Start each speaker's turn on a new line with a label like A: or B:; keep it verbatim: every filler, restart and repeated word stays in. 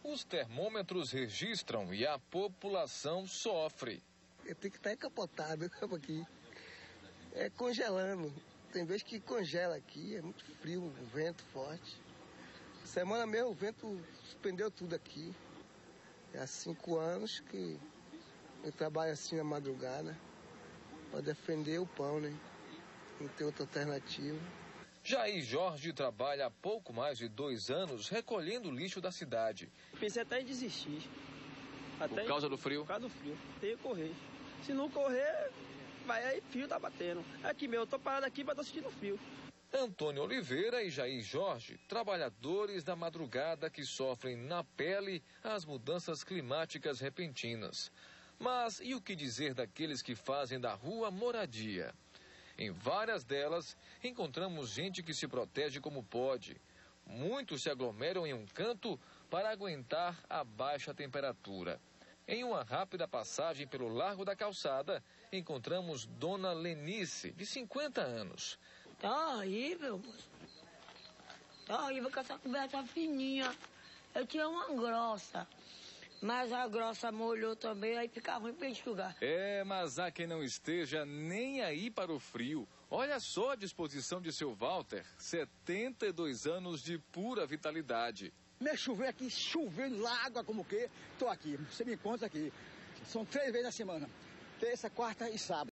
A: Os termômetros registram e a população sofre.
B: Eu tenho que estar encapotado aqui, é congelando. Tem vezes que congela aqui, é muito frio, um vento forte. Semana mesmo o vento suspendeu tudo aqui. Há cinco anos que eu trabalho assim na madrugada para defender o pão, né? Não tem outra alternativa.
A: Jair Jorge trabalha há pouco mais de dois anos recolhendo lixo da cidade.
C: Pensei até em desistir. Até
A: Por causa do frio?
C: Por causa do frio. Tem que correr. Se não correr, vai aí, frio tá batendo. Aqui, meu, eu tô parado aqui, mas tô sentindo frio.
A: Antônio Oliveira e Jair Jorge, trabalhadores da madrugada que sofrem na pele as mudanças climáticas repentinas. Mas e o que dizer daqueles que fazem da rua moradia? Em várias delas, encontramos gente que se protege como pode. Muitos se aglomeram em um canto para aguentar a baixa temperatura. Em uma rápida passagem pelo Largo da Calçada, encontramos Dona Lenice, de cinquenta anos.
D: Tá horrível, moço. Tá horrível com essa coberta fininha. Eu tinha uma grossa, mas a grossa molhou também, aí fica ruim pra enxugar.
A: É, mas há quem não esteja nem aí para o frio. Olha só a disposição de seu Walter, setenta e dois anos de pura vitalidade.
E: Me chover aqui, chovendo lá, água como que, tô aqui, você me encontra aqui. São três vezes na semana, terça, quarta e sábado.